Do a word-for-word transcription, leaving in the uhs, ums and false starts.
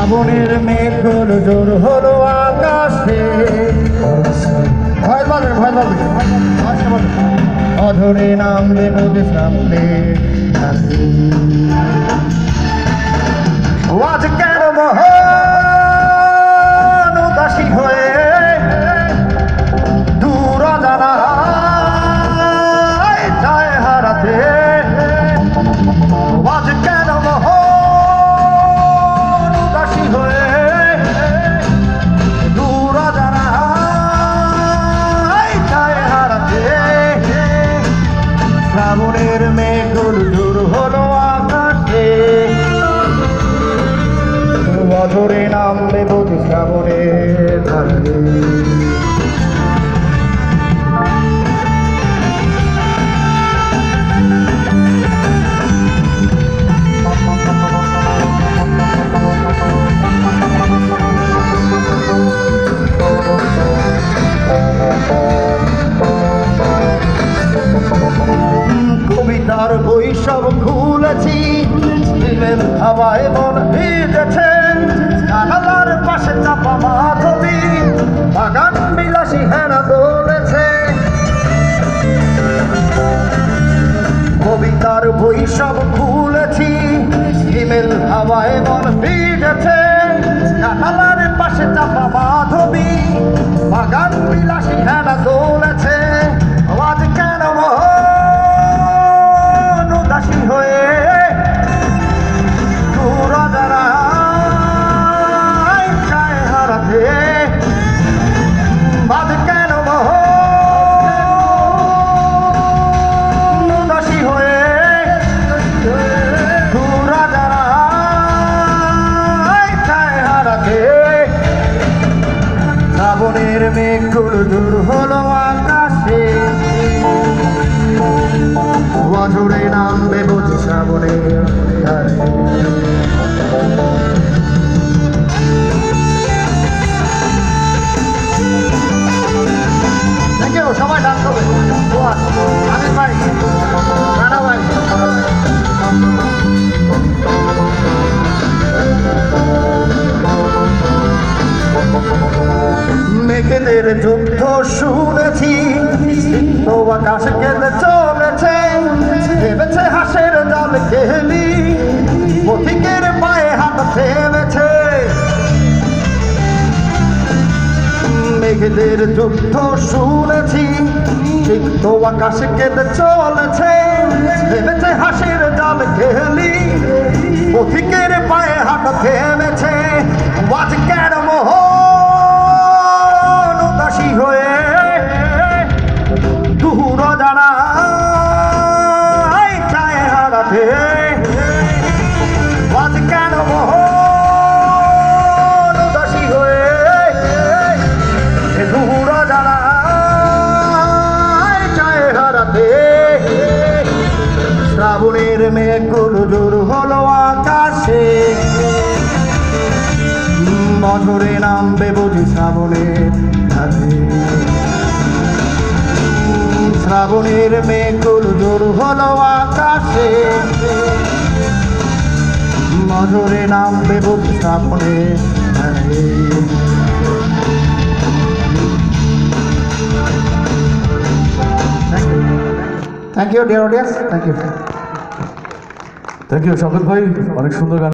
শ্রাবণের মেঘগুলো জোর হলো আকাশে, ভয় পাবে ভয় পাবে অধরে নামবে বোধ সামনে। আজ কেন মহান উদাসী হয়ে দূর জানায় যায় হারাতে। আজ কেন মহান উদাসী হয়ে দূর জানায় যায় হারাতে। শ্রাবণের মেঘগুলো দূর হলো আকাশে, অধরে নামবে বোধ শ্রাবণের ধারে। কবিতার বই সব খুলেছি, হাওয়ায় মন ভিজেছে। জানালার পাশে চাপা মাধবী বাগান বিলাসী হেনা দোলেছে। কবিতার বই সব খুলেছি, হিমেল হাওয়ায় মন ভিজেছে। জানালার পাশে চাপা মাধবী বাগান বিলাসী হেনা দোলেছে। আজ কেন মন উদাসী হয়ে শ্রাবণের মেঘগুলো দূর হলো আকাশে, অঝরে নামবে বুঝি শ্রাবণের ধারে। সবাই ডাক করবে আমির ভাই, রানা ভাই। মেঘেদের যুদ্ধ শুনেছি, তো আকাশ কেঁদে চলেছে। ভেবেছে হাসের জাল খেলি, পথিকের পায়ে হাত থেমেছে। মেঘেদের যুদ্ধ শুনেছি, তো আকাশ কেঁদে চলেছে। ভেবেছে হাসির জাল খেলি, পথিকের পায়ে হাত থেমেছে। আজ কেন মহান উদাসী হয়ে দূর জানায় যায় হারাতে। আজ কেন মহান উদাসী হয়ে দূর জানায় যায় হারাতে। শ্রাবণের মেঘগুলো জোর হলো আকাশে, অঝরে নামবে বুঝি শ্রাবণের ধারে। শ্রাবণের মেঘগুলো জোর হলো আকাশে, অঝরে নামবে বুঝি শ্রাবণের ধারে। Thank you dear audience, thank you thank you Shankar ভাই, অনেক সুন্দর গান।